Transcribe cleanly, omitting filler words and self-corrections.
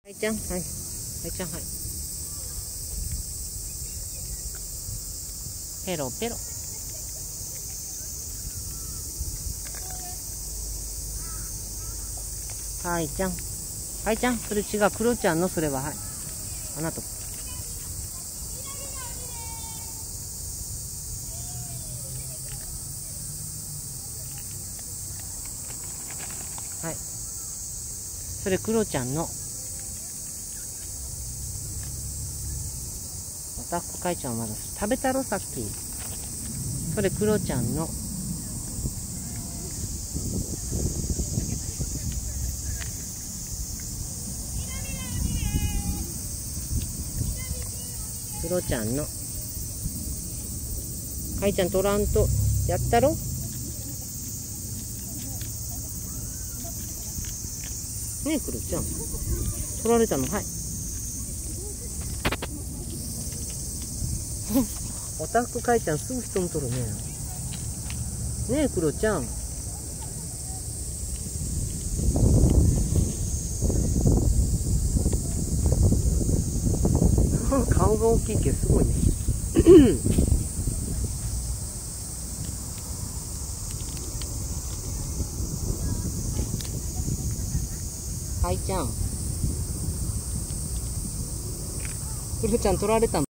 はいちゃん、はい。はいちゃん、はい。ペロペロ。はいちゃん。はいちゃん、それ違う。クロちゃんのそれは、はい。あなた。はい。それクロちゃんの。おたふくかいちゃんはまだ食べたろ、さっき。それクロちゃんの。クロちゃんの。かいちゃん取らんと、やったろ。ねえ、クロちゃん。取られたの、はい。おたふくかいちゃんすぐ人に取るね。ねえ、クロちゃん。顔が大きいけどすごいね。はいちゃん。クロちゃん取られたの。